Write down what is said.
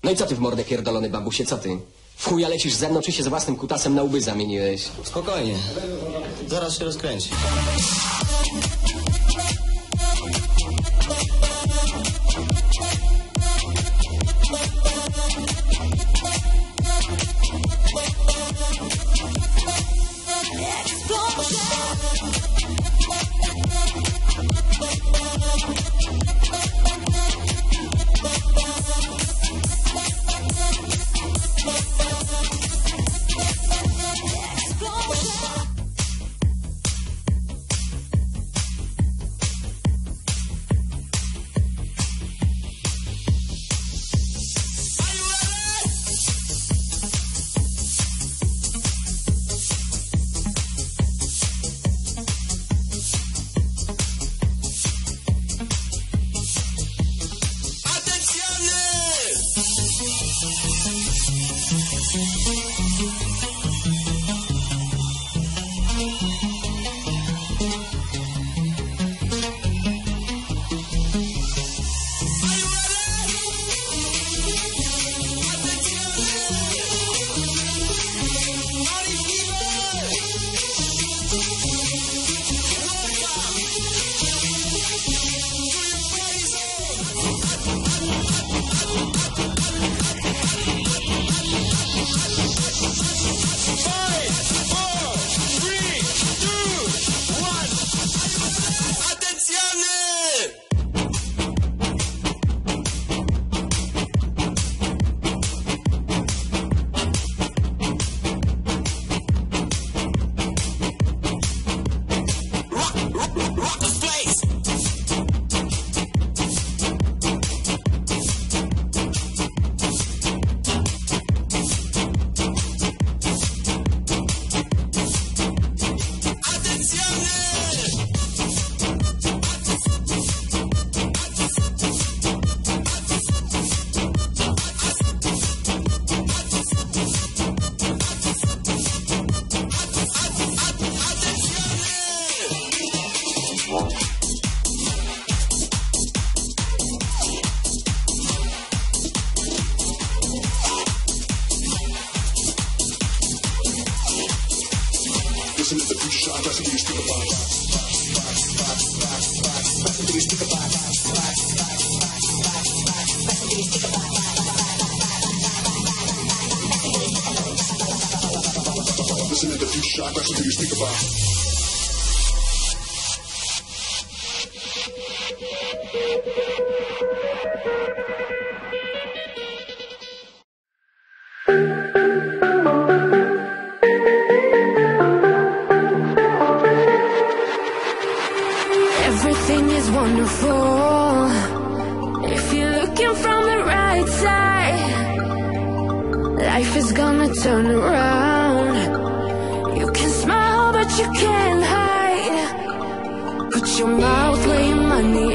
No i co ty w mordę pierdolony babusie, co ty? W chuja lecisz ze mną, czy się z własnym kutasem na łby zamieniłeś? Spokojnie. Zaraz się rozkręci. Listen to the future shot, that's what you speak about. Everything is wonderful if you're looking from the right side. Life is gonna turn around. You can smile but you can't hide. Put your mouth where your money